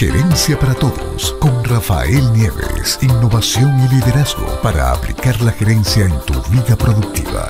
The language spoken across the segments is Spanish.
Gerencia para Todos con Rafael Nieves. Innovación y liderazgo para aplicar la gerencia en tu vida productiva.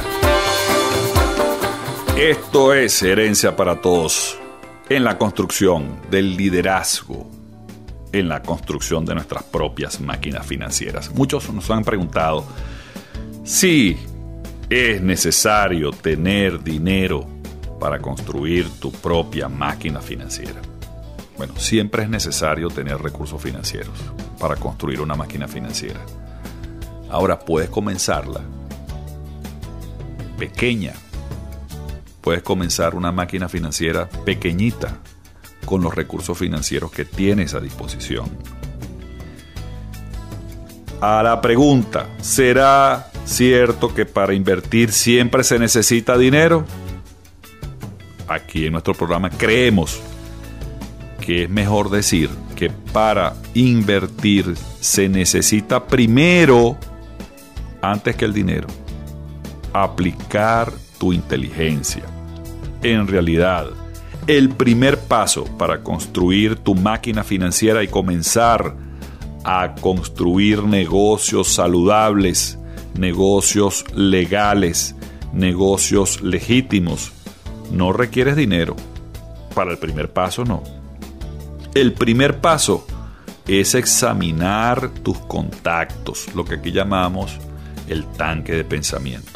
Esto es Gerencia para Todos, en la construcción del liderazgo, en la construcción de nuestras propias máquinas financieras. Muchos nos han preguntado si es necesario tener dinero para construir tu propia máquina financiera. Bueno, siempre es necesario tener recursos financieros para construir una máquina financiera. Ahora puedes comenzarla pequeña. Puedes comenzar una máquina financiera pequeñita con los recursos financieros que tienes a disposición. A la pregunta, ¿será cierto que para invertir siempre se necesita dinero? Aquí en nuestro programa creemos que es mejor decir que para invertir se necesita primero, antes que el dinero, aplicar tu inteligencia. En realidad, el primer paso para construir tu máquina financiera y comenzar a construir negocios saludables, negocios legales, negocios legítimos, no requieres dinero. Para el primer paso, no. El primer paso es examinar tus contactos, lo que aquí llamamos el tanque de pensamiento.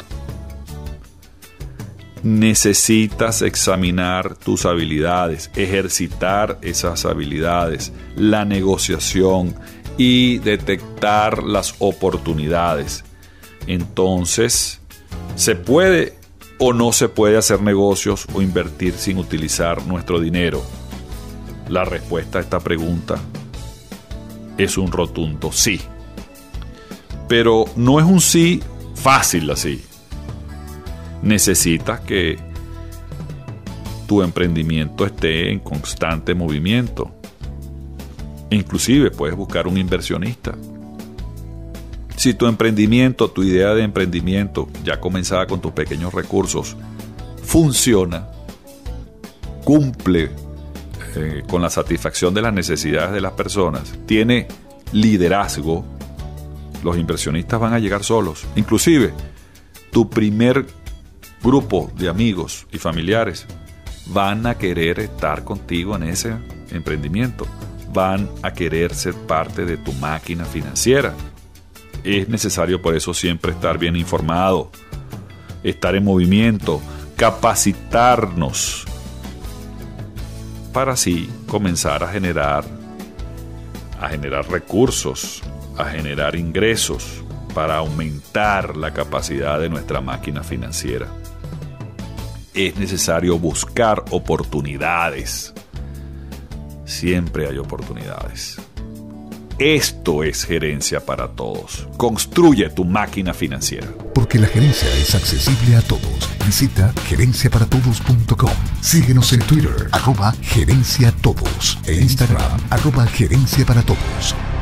Necesitas examinar tus habilidades, ejercitar esas habilidades, la negociación y detectar las oportunidades. Entonces, ¿se puede o no se puede hacer negocios o invertir sin utilizar nuestro dinero? La respuesta a esta pregunta es un rotundo sí. Pero no es un sí fácil así. Necesitas que tu emprendimiento esté en constante movimiento. Inclusive puedes buscar un inversionista. Si tu emprendimiento, tu idea de emprendimiento, ya comenzada con tus pequeños recursos, funciona, cumple con la satisfacción de las necesidades de las personas, tiene liderazgo, los inversionistas van a llegar solos. Inclusive, tu primer grupo de amigos y familiares van a querer estar contigo en ese emprendimiento, van a querer ser parte de tu máquina financiera. Es necesario por eso siempre estar bien informado, estar en movimiento, capacitarnos para así comenzar a generar recursos, a generar ingresos para aumentar la capacidad de nuestra máquina financiera. Es necesario buscar oportunidades. Siempre hay oportunidades. Esto es Gerencia para Todos. Construye tu máquina financiera. Porque la gerencia es accesible a todos. Visita gerenciaparatodos.com. Síguenos en Twitter, @gerenciatodos. E Instagram, @gerenciaparatodos.